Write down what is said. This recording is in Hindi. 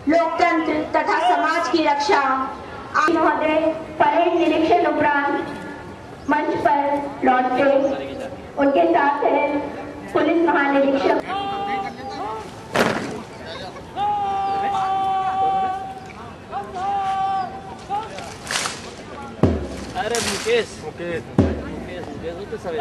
लोकतंत्र तथा समाज की रक्षा। महोदय परेड निरीक्षण उपरांत मंच पर लौटे। उनके साथ है पुलिस महानिरीक्षक। अरे मुकेश तो सब